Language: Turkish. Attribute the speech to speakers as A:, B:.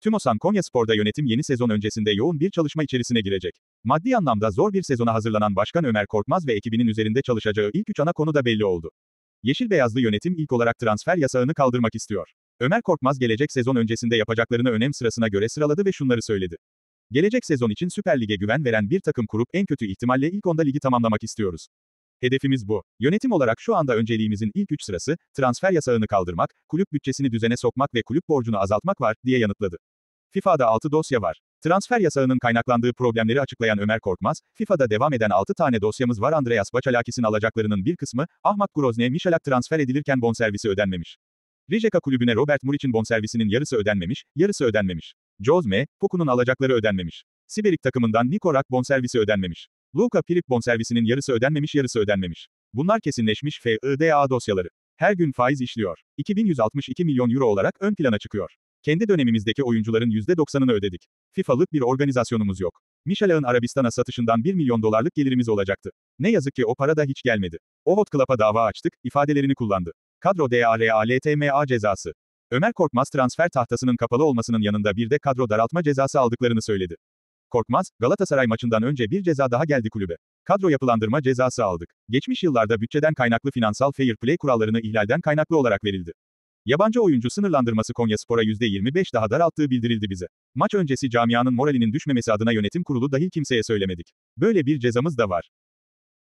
A: TÜMOSAN Konyaspor'da yönetim yeni sezon öncesinde yoğun bir çalışma içerisine girecek. Maddi anlamda zor bir sezona hazırlanan Başkan Ömer Korkmaz ve ekibinin üzerinde çalışacağı ilk 3 ana konu da belli oldu. Yeşil beyazlı yönetim ilk olarak transfer yasağını kaldırmak istiyor. Ömer Korkmaz gelecek sezon öncesinde yapacaklarını önem sırasına göre sıraladı ve şunları söyledi. Gelecek sezon için Süper Lig'e güven veren bir takım kurup en kötü ihtimalle ilk 10'da ligi tamamlamak istiyoruz. Hedefimiz bu. Yönetim olarak şu anda önceliğimizin ilk 3 sırası, transfer yasağını kaldırmak, kulüp bütçesini düzene sokmak ve kulüp borcunu azaltmak var, diye yanıtladı. FIFA'da 6 dosya var. Transfer yasağının kaynaklandığı problemleri açıklayan Ömer Korkmaz, FIFA'da devam eden 6 tane dosyamız var. Andreas Bacalakis'in alacaklarının bir kısmı, Ahmak Grozny Michalak transfer edilirken bonservisi ödenmemiş. Rijeka kulübüne Robert Muriç'in bonservisinin yarısı ödenmemiş, yarısı ödenmemiş. Josme Poku'nun alacakları ödenmemiş. Siberik takımından Niko Rak bonservisi ödenmemiş. Luka Pirip bonservisinin yarısı ödenmemiş, yarısı ödenmemiş. Bunlar kesinleşmiş FIDA dosyaları. Her gün faiz işliyor. 2162 milyon euro olarak ön plana çıkıyor. Kendi dönemimizdeki oyuncuların %90'ını ödedik. FIFA'lık bir organizasyonumuz yok. Michalak'ın Arabistan'a satışından 1 milyon dolarlık gelirimiz olacaktı. Ne yazık ki o para da hiç gelmedi. O Hot Club'a dava açtık, ifadelerini kullandı. Kadro DARALTMA cezası. Ömer Korkmaz transfer tahtasının kapalı olmasının yanında bir de kadro daraltma cezası aldıklarını söyledi. Korkmaz, Galatasaray maçından önce bir ceza daha geldi kulübe. Kadro yapılandırma cezası aldık. Geçmiş yıllarda bütçeden kaynaklı finansal fair play kurallarını ihlalden kaynaklı olarak verildi. Yabancı oyuncu sınırlandırması Konyaspor'a %25 daha daralttığı bildirildi bize. Maç öncesi camianın moralinin düşmemesi adına yönetim kurulu dahil kimseye söylemedik. Böyle bir cezamız da var.